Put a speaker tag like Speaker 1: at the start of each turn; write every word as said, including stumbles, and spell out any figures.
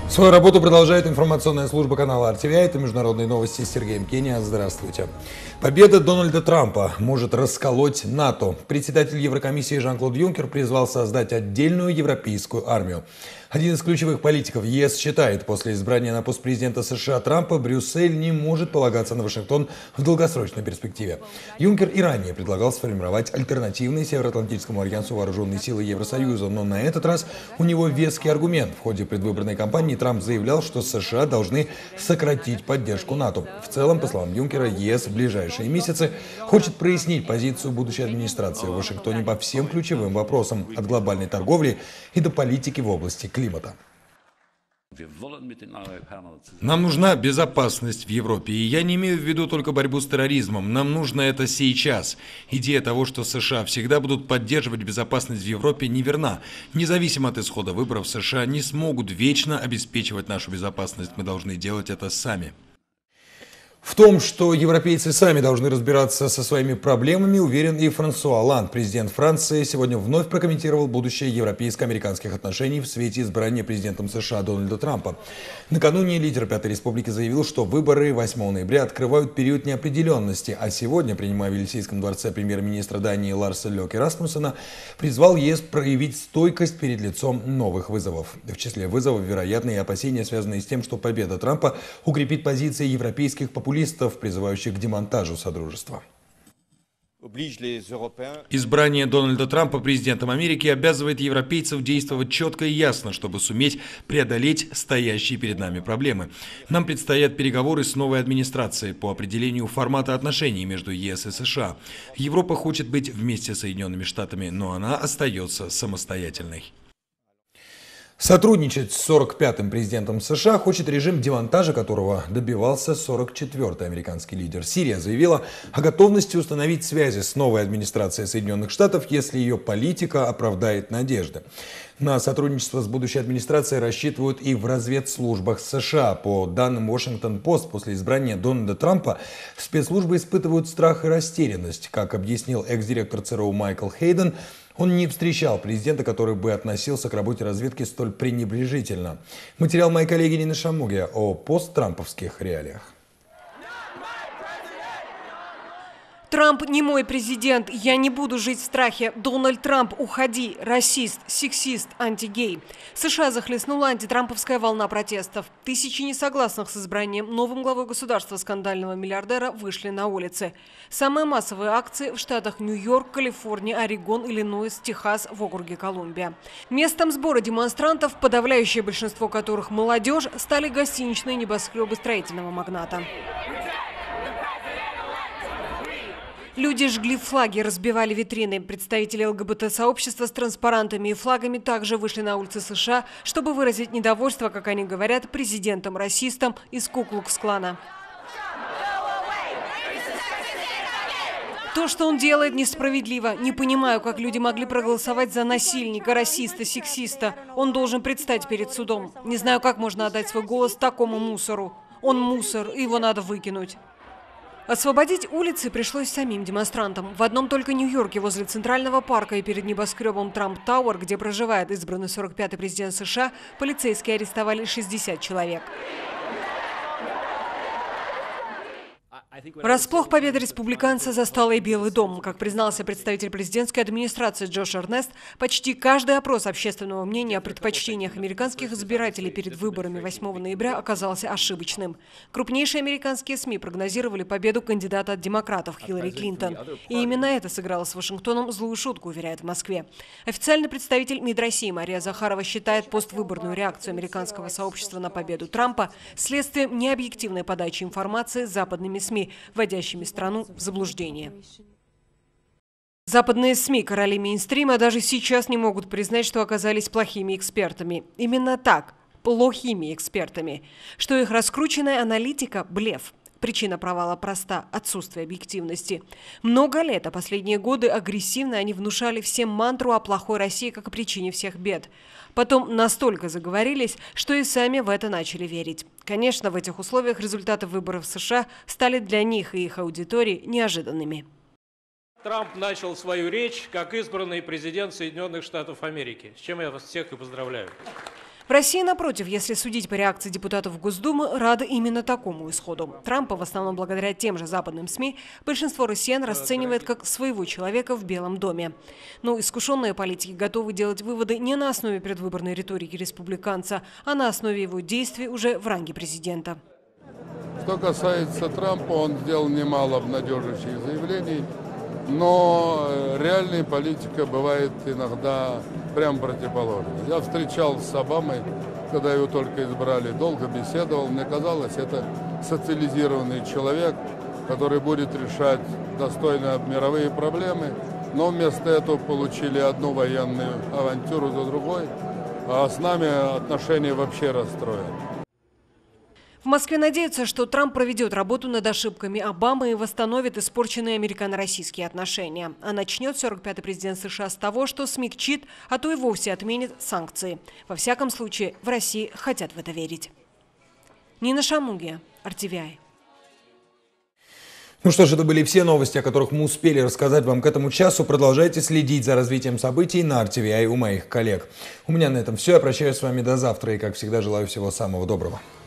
Speaker 1: Свою работу продолжает информационная служба канала эр ти ви ай. Это международные новости с Сергеем Кения. Здравствуйте. Победа Дональда Трампа может расколоть НАТО. Председатель Еврокомиссии Жан-Клод Юнкер призвал создать отдельную европейскую армию. Один из ключевых политиков ЕС считает, после избрания на пост президента США Трампа Брюссель не может полагаться на Вашингтон в долгосрочной перспективе. Юнкер и ранее предлагал сформировать альтернативные Североатлантическому альянсу вооруженные силы Евросоюза, но на этот раз у него веский аргумент. В ходе предвыборной кампании Трамп заявлял, что США должны сократить поддержку НАТО. В целом, по словам Юнкера, ЕС в ближайшие месяцы хочет прояснить позицию будущей администрации в Вашингтоне по всем ключевым вопросам, от глобальной торговли и до политики в области климата. климата.
Speaker 2: Нам нужна безопасность в Европе, и я не имею в виду только борьбу с терроризмом. Нам нужно это сейчас. Идея того, что США всегда будут поддерживать безопасность в Европе, неверна. Независимо от исхода выборов, США не смогут вечно обеспечивать нашу безопасность. Мы должны делать это сами.
Speaker 1: В том, что европейцы сами должны разбираться со своими проблемами, уверен и Франсуа Олланд. Президент Франции сегодня вновь прокомментировал будущее европейско-американских отношений в свете избрания президентом США Дональда Трампа. Накануне лидер Пятой Республики заявил, что выборы восьмого ноября открывают период неопределенности, а сегодня, принимая в Елисейском дворце премьер-министра Дании Ларса Лёке Расмуссена, призвал ЕС проявить стойкость перед лицом новых вызовов. В числе вызовов, вероятно, и опасения, связанные с тем, что победа Трампа укрепит позиции европейских популистов, призывающих к демонтажу Содружества.
Speaker 2: Избрание Дональда Трампа президентом Америки обязывает европейцев действовать четко и ясно, чтобы суметь преодолеть стоящие перед нами проблемы. Нам предстоят переговоры с новой администрацией по определению формата отношений между ЕС и США. Европа хочет быть вместе с Соединенными Штатами, но она остается самостоятельной.
Speaker 1: Сотрудничать с сорок пятым президентом США хочет режим, демонтажа которого добивался сорок четвёртый американский лидер. Сирия заявила о готовности установить связи с новой администрацией Соединенных Штатов, если ее политика оправдает надежды. На сотрудничество с будущей администрацией рассчитывают и в разведслужбах США. По данным Washington-Post, после избрания Дональда Трампа спецслужбы испытывают страх и растерянность. Как объяснил экс-директор ЦРУ Майкл Хейден, он не встречал президента, который бы относился к работе разведки столь пренебрежительно. Материал моей коллеги Нины Шамуги о посттрамповских реалиях.
Speaker 3: Трамп не мой президент, я не буду жить в страхе. Дональд Трамп, уходи, расист, сексист, антигей. США захлестнула антитрамповская волна протестов. Тысячи несогласных с избранием новым главой государства скандального миллиардера вышли на улицы. Самые массовые акции в штатах Нью-Йорк, Калифорния, Орегон, Иллинойс, Техас, в округе Колумбия. Местом сбора демонстрантов, подавляющее большинство которых молодежь, стали гостиничные небоскребы строительного магната. Люди жгли флаги, разбивали витрины. Представители ЛГБТ-сообщества с транспарантами и флагами также вышли на улицы США, чтобы выразить недовольство, как они говорят, президентом-расистом из Ку-Клукс-клана. То, что он делает, несправедливо. Не понимаю, как люди могли проголосовать за насильника, расиста, сексиста. Он должен предстать перед судом. Не знаю, как можно отдать свой голос такому мусору. Он мусор, и его надо выкинуть. Освободить улицы пришлось самим демонстрантам. В одном только Нью-Йорке возле Центрального парка и перед небоскребом Трамп-Тауэр, где проживает избранный сорок пятый президент США, полицейские арестовали шестьдесят человек. Врасплох победа республиканца застала и Белый дом. Как признался представитель президентской администрации Джош Эрнест, почти каждый опрос общественного мнения о предпочтениях американских избирателей перед выборами восьмого ноября оказался ошибочным. Крупнейшие американские СМИ прогнозировали победу кандидата от демократов Хиллари Клинтон. И именно это сыграло с Вашингтоном злую шутку, уверяет в Москве. Официальный представитель МИД России Мария Захарова считает поствыборную реакцию американского сообщества на победу Трампа следствием необъективной подачи информации западными СМИ, вводящими страну в заблуждение. Западные СМИ, короли мейнстрима, даже сейчас не могут признать, что оказались плохими экспертами. Именно так, плохими экспертами. Что их раскрученная аналитика – блеф. Причина провала проста – отсутствие объективности. Много лет, а последние годы агрессивно они внушали всем мантру о плохой России как о причине всех бед. Потом настолько заговорились, что и сами в это начали верить. Конечно, в этих условиях результаты выборов в США стали для них и их аудитории неожиданными.
Speaker 4: Трамп начал свою речь как избранный президент Соединенных Штатов Америки, с чем я вас всех и поздравляю.
Speaker 3: В России, напротив, если судить по реакции депутатов Госдумы, рады именно такому исходу. Трампа, в основном благодаря тем же западным СМИ, большинство россиян расценивает как своего человека в Белом доме. Но искушенные политики готовы делать выводы не на основе предвыборной риторики республиканца, а на основе его действий уже в ранге президента.
Speaker 5: Что касается Трампа, он сделал немало обнадеживающих заявлений, но реальная политика бывает иногда прям противоположной. Я встречался с Обамой, когда его только избрали, долго беседовал. Мне казалось, это социализированный человек, который будет решать достойно мировые проблемы, но вместо этого получили одну военную авантюру за другой, а с нами отношения вообще расстроены.
Speaker 3: В Москве надеются, что Трамп проведет работу над ошибками Обамы и восстановит испорченные американо-российские отношения. А начнет сорок пятый президент США с того, что смягчит, а то и вовсе отменит санкции. Во всяком случае, в России хотят в это верить. Нина Шамугия, эр ти ви ай.
Speaker 1: Ну что ж, это были все новости, о которых мы успели рассказать вам к этому часу. Продолжайте следить за развитием событий на эр ти ви ай у моих коллег. У меня на этом все. Я прощаюсь с вами до завтра и, как всегда, желаю всего самого доброго.